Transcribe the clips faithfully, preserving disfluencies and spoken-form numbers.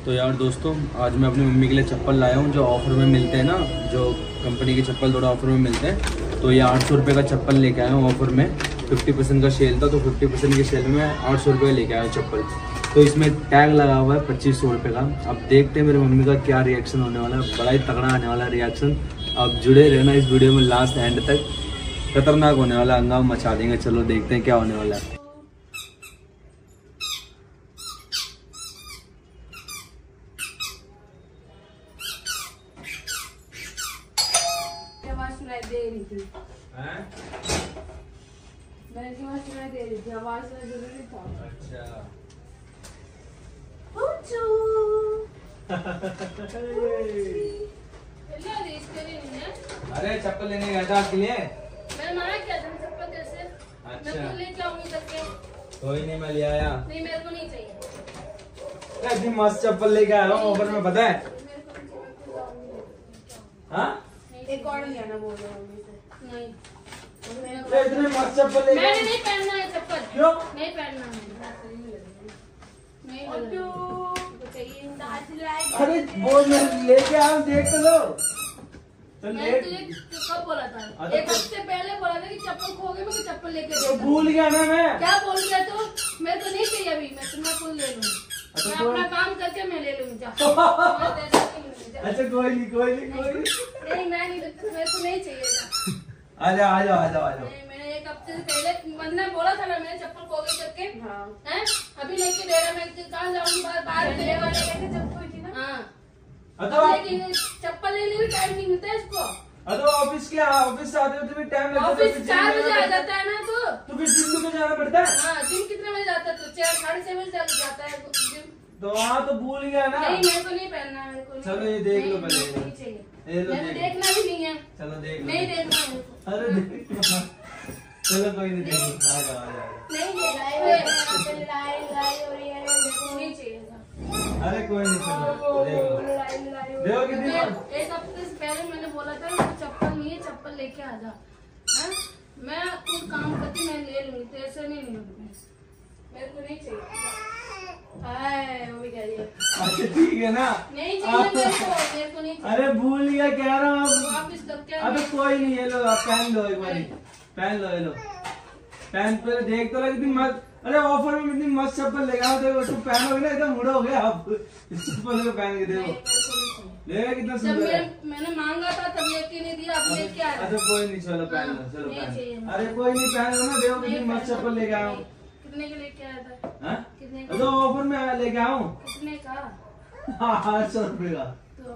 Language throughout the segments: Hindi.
तो यार दोस्तों, आज मैं अपनी मम्मी के लिए चप्पल लाया हूँ जो ऑफर में मिलते हैं ना, जो कंपनी के चप्पल थोड़ा ऑफर में मिलते हैं। तो ये आठ सौ रुपये का चप्पल लेके आया हूँ ऑफर में। फिफ्टी परसेंट का सेल था, तो फिफ्टी परसेंट के सेल में आठ सौ रुपये लेके आया हूँ चप्पल। तो इसमें टैग लगा हुआ है पच्चीस सौ रुपये का। अब देखते हैं मेरी मम्मी का क्या रिएक्शन होने वाला है। बड़ा ही तगड़ा आने वाला रिएक्शन। अब जुड़े रहना इस वीडियो में लास्ट एंड तक, खतरनाक होने वाला, हंगामा मचा देंगे। चलो देखते हैं क्या होने वाला है। दे रही थी मैं दे रही थी आवाज जरूरी था। अच्छा अरे चप्पल लेने गया था आपके लिए। मैंने मना किया था चप्पल कैसे। अच्छा मैं लेके आऊंगी करके। कोई नहीं, मैं ले आया। नहीं मेरे को नहीं चाहिए। इतनी मस्त चप्पल लेके आया हूँ ऑफर में, पता है। हाँ एक और नहीं आना बोल रहा हूँ नहीं। इतने मस्त चप्पल लेके मैंने नहीं पहनना है चप्पल। क्यों नहीं पहनना नहीं। अरे वो लेके आओ, देख तो लो। तो मैंने तुझे कब बोला था? एक हफ्ते पहले बोला था कि चप्पल खो गई, मैं चप्पल लेके तो भूल गया ना मैं। क्या बोल गया तू? मैं तो नहीं चाहिए अभी, मैं तुम्हारा फुल ले लूंगी। मैं अपना काम करके मैं ले लूंगी। अच्छा कोई नहीं कोई नहीं कोई नहीं। नहीं मैं नहीं, मेरे को नहीं चाहिए। आजा आजा आजा आजा। मैंने एक हफ्ते से पहले मैंने बोला था ना, मैंने चप्पल खो गई करके। हैं अभी लेके दे रहा। मैं कहाँ जाऊंगी? बाहर चप्पल ना। हाँ चप्पल लेने भी टाइम नहीं मिलता है इसको। अरे ऑफिस के ऑफिस से आते होते भी टाइम लगता है। ऑफिस चार बजे आ जाता है ना तू। तो फिर जिम को जाना पड़ता है। हाँ जिम कितने बजे जाता है? तो चार साढ़े छह बजे जाता है जिम। तो हाँ तो भूल गया ना। नहीं मेरे को नहीं पहनना है। मेरे को चलो ये देख लो पहले। नहीं चाहिए, मैंने देखना भी नहीं है। चलो देख लो। नहीं देखना है मेरे को। अरे चलो कोई नहीं, देख आ जाओ आ जाओ। नहीं लड़ाई लड़ाई हो रही है, नहीं चाहिए। अरे कोई नहीं, चलो देख लो। देखो कितनी एक हफ्ते से पहले मैंने बोला था चप्पल नहीं है, चप्पल लेके आ जा। मैं कुछ काम करती मैं ले लूंगी, तो ऐसे नहीं नहीं मेरे को नहीं चाहिए। वो भी कह रही है। अच्छा ठीक है ना। नहीं चाहिए मेरे को, मेरे को नहीं चाहिए। अरे भूल गया कह रहा हूँ वापिस करके। अबे कोई नहीं, ये लो आप पहन लो एक बार, पहन लो। ये लो पहन पे देख तो लगी मस्त। अरे ऑफर में इतनी मस्त चप्पल लेगा, देखो उसको पहनोगे ना एकदम मुड़ा हो गया। आप इस चप्पल को पहन के देखो, देखा कितना सुंदर है। मैंने मांगा था तब लेके नहीं दिया, अब लेके आ रहा। अच्छा कोई नहीं, चलो पहन लो, चलो पहन। अरे कोई नहीं, पहन लो ना। देखो कितनी मस्त चप्पल लेके आया हूँ। कितने के लेके आया था? कितने का? तो ऑफर में लेके आया हूँ। कितने का? आठ सौ रुपए का। तो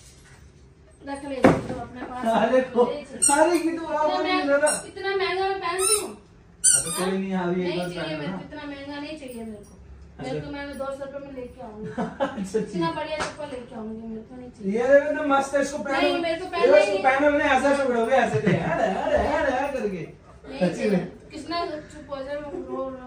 रख ले तो अपने पास। अरे अरे की तो ऑफर मिल रहा ना। इतना महंगा मैं पहनती हूँ। तो कोई नहीं, अभी एक बार चाहिए मेरे को, इतना महंगा नहीं चाहिए मेरे को। मेरे को मैंने दो सौ रुपए में लेके आऊंगी। इतना बढ़िया चप्पल लेके आऊंगी, मेरे को नहीं चाहिए। ये देखो ना मस्त है, इसको पहनो। नहीं मेरे को पहनना ही नहीं। पहनो नहीं, ऐसा पकड़ोगे ऐसे दे अरे अरे अरे करके। किसना चुप हो जाए, रो रो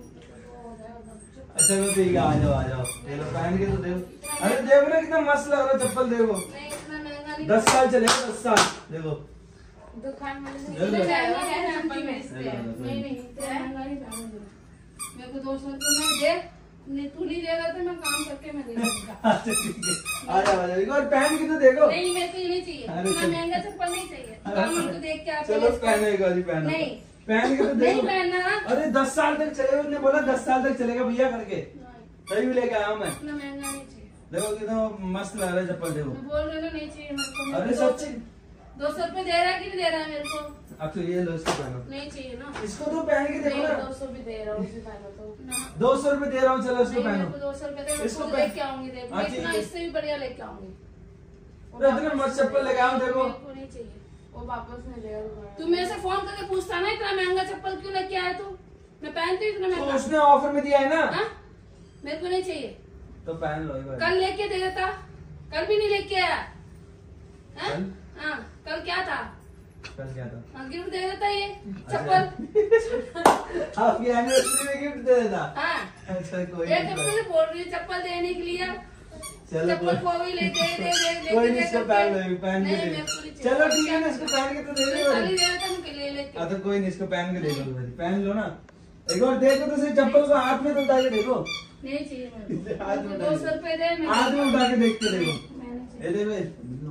अच्छा तो ठीक है, आ जाओ आ जाओ। देखो पहन के तो देखो। अरे देखो ना कितना मस्त लग रहा है चप्पल, देखो। नहीं इतना महंगा नहीं। दस साल चलेगा, दस साल। देखो दुकान वाले से नहीं नहीं नहीं महंगा नहीं पहनूंगी। मेरे को दो सौ रुपये में दे, नहीं तू नहीं देगा तो मैं काम करके मैं दे दूंगा। अच्छा ठीक है, आ जाओ आ जाओ। एक बार पहन के तो देखो। नहीं मेरे को ये नहीं चाहिए, इतना महंगा चप्पल नहीं चाहिए। दुकान में तो देख के आप चलो पहनो एक बार, पहनो। नहीं पहन के तो नहीं देखो। पहनना। अरे दस साल तक चलेगा, उसने बोला दस साल तक चलेगा भैया करके, तभी भी लेके आया हूँ मैं। इतना महंगा नहीं चाहिए। देखो कितना मस्त लग रहा है चप्पल, देखो। मैं बोल रही हूँ नहीं चाहिए मेरे को। अरे सच्ची दो सौ रुपए दे रहा है कि नहीं दे रहा है मेरे को? अब तो ये लो, इसको पहनो। नहीं चाहिए ना, इसको तो पहन के देखो ना। दो सौ भी दे रहा हूँ, पहनो तो। दो सौ रुपए दे रहा हूँ, चलो इसको पहनो। दो सौ रुपए दे, इसको इसको लेके आऊंगी। देखो इतना इससे भी बढ़िया लेके आऊंगी। इतने मस्त चप्पल लेके आऊँ, देखो। मेरे को नहीं चाहिए, वो वापस नहीं लेगा। तू मेरे से फोन करके पूछता ना इतना महंगा चप्पल क्यों लेके आया तू? मैं पहनती हूँ इतना महंगा। तो उसने ऑफर में दिया है ना। हा? मेरे को नहीं चाहिए, तो पहन लो एक बार। कल लेके दे देता, कल भी नहीं लेके आया। कल? हाँ कल क्या था? कल क्या था? गिफ्ट दे देता ये चप्पल। आपकी एनिवर्सरी में गिफ्ट दे देता। हाँ अच्छा कोई एक हफ्ते से बोल रही है चप्पल देने के लिए। चलो चप्पल को भी ले दे दे दे कोई नहीं, इसको पहन लो, पहन के नहीं, देखो। मेरे को नहीं चाहिए। चलो ठीक है ना, इसको पहन के तो दे दो। कल ही दे देता मैं ले लेती। हाँ तो कोई नहीं, इसको पहन के देखो, पहन लो ना एक बार। देखो तो सही चप्पल को हाथ में तो उठा के देखो। नहीं चाहिए मेरे को। हाथ में दो सौ रुपए दे। हाथ में उठा के देखते देखो, मैंने ये दे बे,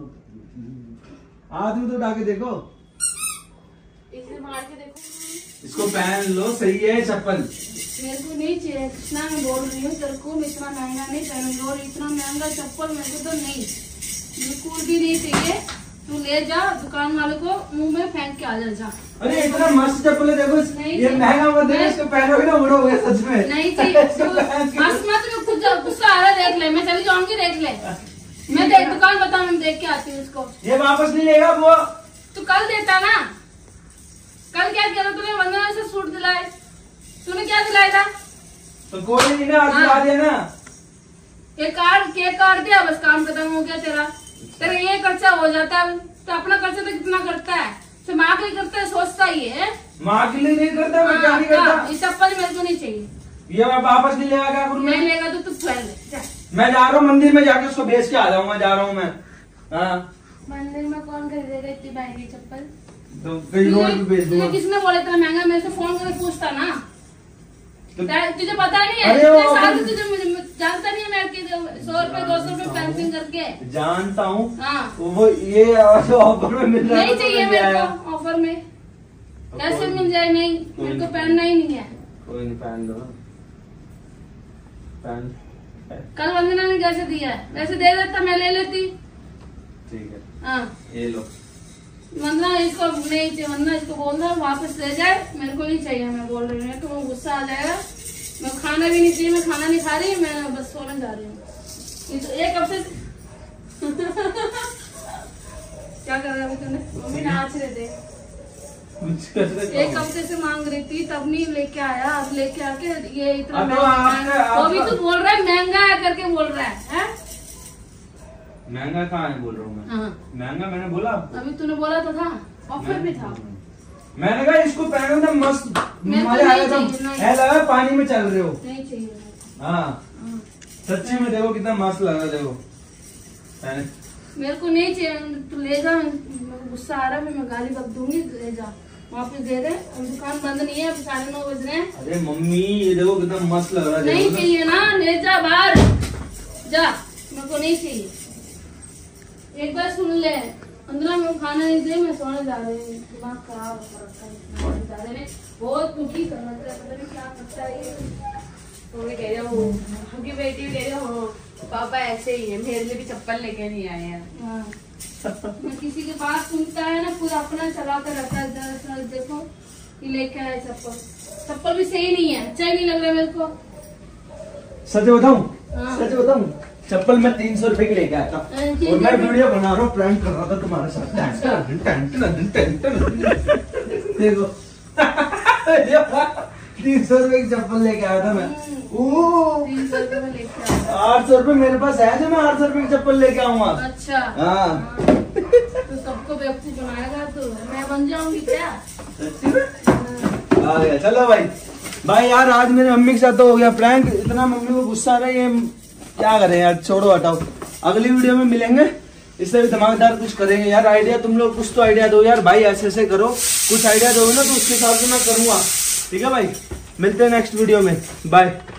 हाथ में तो उठा के देखो, इसे मार के देखो। इसको पहन लो, सही है चप्पल। मेरे को नहीं चाहिए कृष्णा, मैं बोल रही हूँ तेरे को, मैं इतना महंगा नहीं पहनूंगी और इतना महंगा चप्पल मेरे को तो नहीं, बिल्कुल भी नहीं चाहिए। तू ले जा, दुकान वाले को मुंह में फेंक के आ जा जा। अरे इतना मस्त चप्पल है, देखो नहीं ये महंगा मत देना, इसको पहनोगे ना उड़ोगे सच में। नहीं चाहिए तू मस्त मत में खुद गुस्सा आ रहा है, देख ले, मैं चली जाऊंगी, देख ले, मैं देख दुकान बता, मैं देख के आती हूँ उसको। ये वापस नहीं लेगा वो, तू कल देता ना, कल क्या किया था तूने? वंदना से सूट दिलाए, तूने क्या दिलाया था? तो कोई नहीं ना, आज दिला दिया ना। एक कार्ड केक काट दिया, बस काम खत्म हो गया तेरा। तेरा ये खर्चा हो जाता है, तो अपना खर्चा तो कितना करता है, तो माँ के लिए करता है, सोचता ही है। माँ के लिए नहीं करता, मैं क्या नहीं करता। ये चप्पल मेरे को नहीं चाहिए, ये मैं वापस नहीं लेगा, क्या करूँ मैं? नहीं लेगा तो तू पहन ले जा। मैं जा रहा हूँ मंदिर में, जाके उसको बेच के आ जाऊंगा, जा रहा हूँ मैं। हाँ मंदिर में कौन खरीदेगा इतनी महंगी चप्पल? तो कहीं रोड पे बेच दूंगा। किसने बोला इतना महंगा? मेरे से फोन करके पूछता ना, तो- तुझे पता नहीं है? अरे वो इतने साल ऑफर- से तुझे मुझे जानता नहीं है मैं कि सौ रुपए दो सौ रुपए पेंसिंग करके। जानता हूँ, हाँ वो ये ऑफर में मिल रहा है नहीं तो चाहिए मैं मेरे आया। को ऑफर में, तो कैसे कोई- मिल जाए? नहीं मेरे को पहनना ही नहीं है। कोई नहीं, पहन लो पहन। कल वंदना ने कैसे दिया है, वैसे दे देता मैं ले लेती। ठीक है, हाँ ये लो। वंदना इसको नहीं चाहिए, वंदना इसको बोल दो वापस ले जाए, मेरे को नहीं चाहिए। मैं बोल रही हूँ तो गुस्सा आ जाएगा। मैं खाना भी नहीं चाहिए, मैं खाना नहीं खा रही, मैं बस सोने जा रही हूँ। ये तो एक हफ्ते से क्या कर रहा है तूने? मम्मी नाच रहे थे, एक हफ्ते से मांग रही थी, तब नहीं लेके आया, अब लेके आके ये इतना अब तो महंगा आपने- है। वो भी आपका- तू बोल रहा है महंगा है करके बोल रहा है, है? महंगा कहाँ है बोल रहा हूँ मैं? हाँ महंगा मैंने बोला? अभी तूने बोला तो था, ऑफर में था। मैंने कहा इसको पहनो ना, मस्त मेरे को मजा नहीं आएगा। चाहिए, नहीं। ऐसा लगा पानी में चल रहे हो। नहीं चाहिए मेरे को। हाँ हाँ। सच्ची में देखो कितना मस्त लग रहा है, देखो पहने। मेरे को नहीं चाहिए, तू ले जा, मेरे को गुस्सा आ रहा है, मैं गाली बक दूंगी, ले जा वापस दे दे। और दुकान बंद नहीं है, अभी साढ़े नौ बज रहे हैं। अरे मम्मी ये देखो कितना मस्त लग रहा है, नहीं देखो ना। चाहिए ना, ले जा बाहर जा, मेरे को नहीं चाहिए। एक बार सुन ले, अंदर में खाना नहीं दे, मैं सोने जा रही हूँ। दिमाग खराब हो रखा है दादा ने, बहुत दुखी कर रहा है, पता नहीं क्या करता है ये। वो भी कह रहे हो, उनकी बेटी भी कह रहे हो पापा ऐसे ही है, मेरे लिए भी चप्पल लेके नहीं आए हैं। हाँ। मैं किसी की बात सुनता है ना, पूरा अपना चलाता रहता है। दरअसल देखो ये लेके आया चप्पल, चप्पल भी सही नहीं है, अच्छा ही नहीं लग रहा मेरे को। सच बताऊं, हाँ। सच बताऊं, चप्पल मैं तीन सौ रुपए की लेके आया था हाँ, ठीक और मैं है। वीडियो बना रहा हूँ, प्रैंक कर रहा था तुम्हारे साथ। टन, टन, टन, टन, टन, टन। देखो तीन सौ रुपए की चप्पल लेके आया था मैं। ओह, तीन सौ रुपये में लेके आया। आठ सौ रुपए मेरे पास है जो मैं आठ सौ रुपए की चप्पल लेके आऊंगा। अच्छा हाँ। हाँ। तो सबको बेवकूफ बनाएगा, तो मैं बन जाऊंगी क्या? सच्ची में? आ गया, चलो भाई। भाई यार आज मेरी मम्मी के साथ तो हो गया प्रैंक, इतना मम्मी को गुस्सा आ रहा है, ये क्या करें यार, छोड़ो हटाओ। अगली वीडियो में मिलेंगे, इससे भी धमाकेदार कुछ करेंगे यार। आइडिया तुम लोग कुछ तो आइडिया दो यार भाई, ऐसे ऐसे करो, कुछ आइडिया दोगे ना तो उसके हिसाब से मैं करूंगा। ठीक है भाई, मिलते हैं नेक्स्ट वीडियो में, बाय।